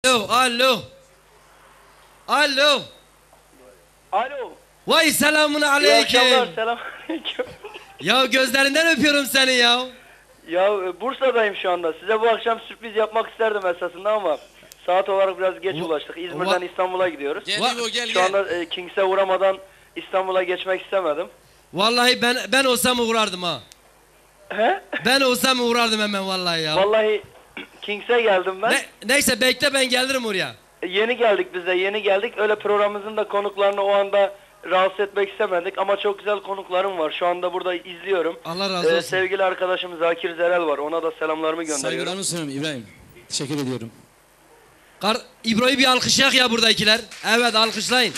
Alo, alo. Alo. Alo. Vay selamun İyi aleyküm. akşamlar. Selamünaleyküm. Ya gözlerinden öpüyorum seni ya. Ya Bursa'dayım şu anda. Size bu akşam sürpriz yapmak isterdim esasında ama saat olarak biraz geç ulaştık. İzmir'den İstanbul'a gidiyoruz. Gel İbo gel Şu gel. anda Kings'e uğramadan İstanbul'a geçmek istemedim. Vallahi ben olsam uğrardım ha. He? Ben olsam uğrardım hemen vallahi ya. Vallahi Kings'e geldim ben. Neyse bekle ben gelirim oraya. Yeni geldik biz de yeni geldik. Öyle programımızın da konuklarını o anda rahatsız etmek istemedik ama çok güzel konuklarım var. Şu anda burada izliyorum. Allah razı olsun. Sevgili arkadaşım Zakir Zerel var. Ona da selamlarımı gönderiyorum. Saygılarımı sunuyorum İbrahim. Teşekkür ediyorum. İbro'yu bir alkışlayak ya buradakiler. Evet alkışlayın.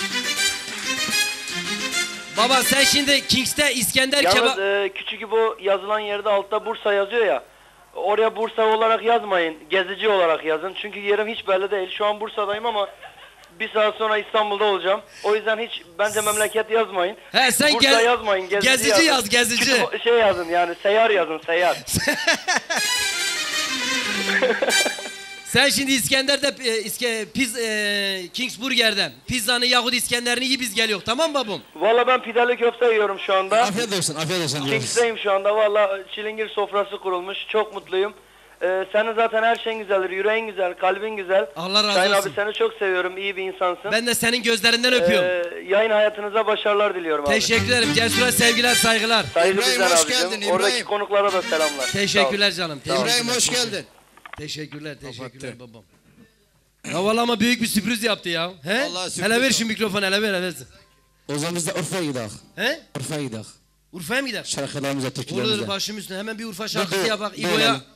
Baba sen şimdi Kings'te İskender Yalnız kebap... küçük İbo yazılan yerde altta Bursa yazıyor ya. Oraya Bursa olarak yazmayın. Gezici olarak yazın. Çünkü yerim hiç belli değil. Şu an Bursa'dayım ama bir saat sonra İstanbul'da olacağım. O yüzden hiç bence memleket yazmayın. He sen Bursa yazmayın. Gezici yazın. yaz gezici. Şey yazın yani seyyar yazın seyyar. Sen şimdi İskender'de Kings Burger'den pizzanı Yahudi İskender'ini iyi biz geliyor tamam mı babam? Valla ben pideli köfte yiyorum şu anda. Afiyet olsun diyoruz. Kings'teyim şu anda. Valla çilingir sofrası kurulmuş. Çok mutluyum. Senin zaten her şeyin güzeldir. Yüreğin güzel, kalbin güzel. Allah razı Şahin olsun. abi seni çok seviyorum. İyi bir insansın. Ben de senin gözlerinden öpüyorum. Yayın hayatınıza başarılar diliyorum abi. Teşekkür ederim. Cesur'a sevgiler saygılar. Saygı İbrahim, bizden hoş abicim. geldin, İbrahim. Oradaki konuklara da selamlar. Teşekkürler canım. İbrahim hoş geldin. Teşekkürler babam. Ya vallahi ama büyük bir sürpriz yaptı ya. He? Vallahi sürpriz Hele ver o. şu mikrofonu hele ver. O zaman biz de Urfa'ya gidelim. He? Urfa'ya gidelim. Urfa'ya mı gidelim? Şarkılarımıza, türkülerimize. Olur başım üstüne hemen bir Urfa şarkısı Dur, yapak. dur, İbo'ya dur.